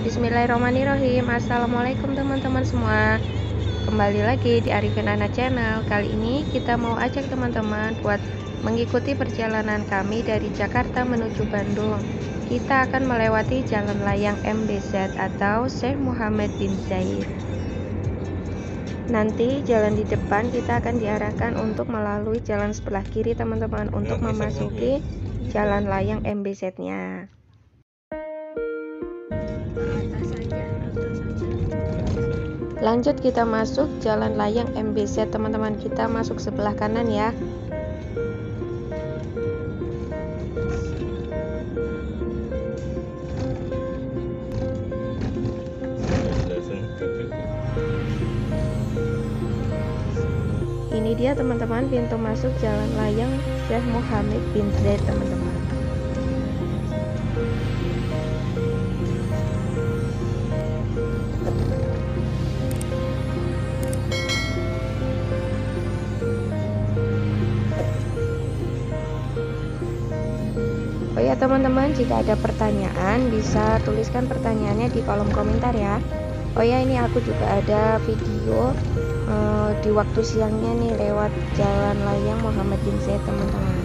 Bismillahirrahmanirrahim. Assalamualaikum teman-teman semua. Kembali lagi di Arifin Ana Channel. Kali ini kita mau ajak teman-teman buat mengikuti perjalanan kami dari Jakarta menuju Bandung. Kita akan melewati Jalan Layang MBZ atau Syekh Muhammad bin Zayed. Nanti jalan di depan kita akan diarahkan untuk melalui jalan sebelah kiri teman-teman untuk memasuki Jalan Layang MBZ-nya. Lanjut kita masuk Jalan Layang MBZ teman-teman, kita masuk sebelah kanan ya. Ini dia teman-teman pintu masuk Jalan Layang Syekh Muhammad bin Zayed teman-teman. Oh ya teman-teman, jika ada pertanyaan bisa tuliskan pertanyaannya di kolom komentar ya. Oh ya, ini aku juga ada video di waktu siangnya nih lewat Jalan Layang Muhammad bin Zayed teman-teman.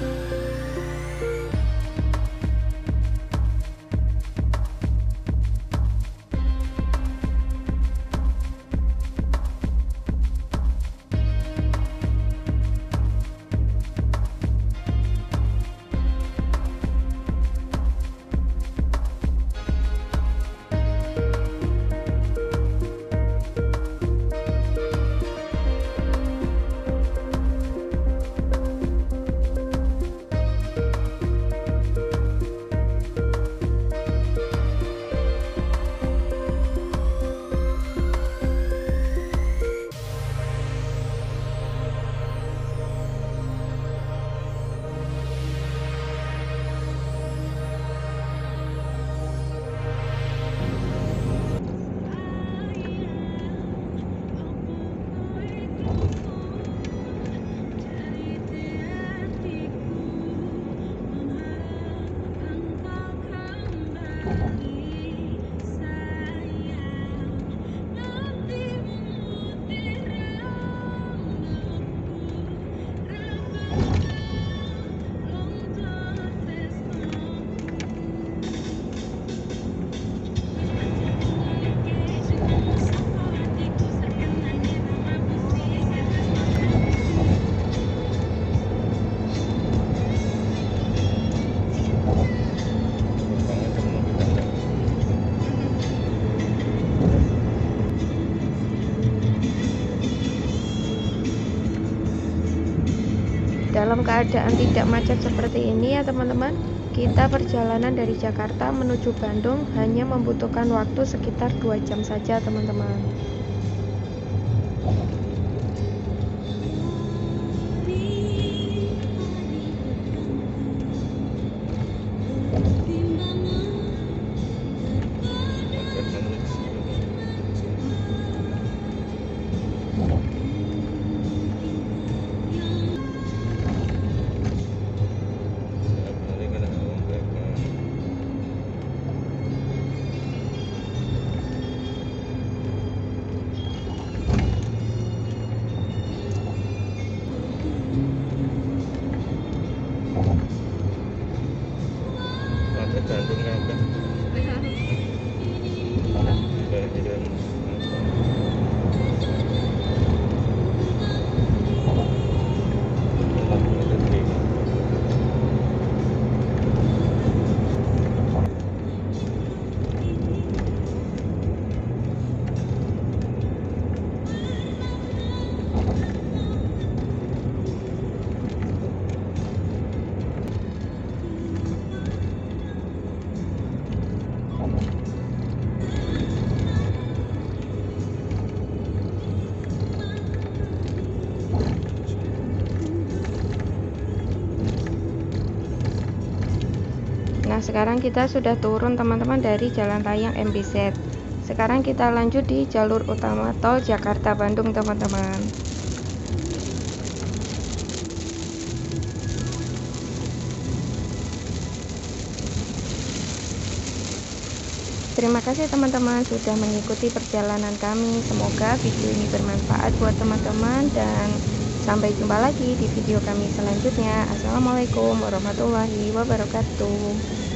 Dalam keadaan tidak macet seperti ini ya teman-teman, kita perjalanan dari Jakarta menuju Bandung hanya membutuhkan waktu sekitar 2 jam saja teman-teman. Nah, sekarang kita sudah turun teman-teman dari Jalan Layang MBZ. Sekarang kita lanjut di jalur utama tol Jakarta Bandung teman-teman. Terima kasih teman-teman sudah mengikuti perjalanan kami. Semoga video ini bermanfaat buat teman-teman dan sampai jumpa lagi di video kami selanjutnya. Assalamualaikum warahmatullahi wabarakatuh.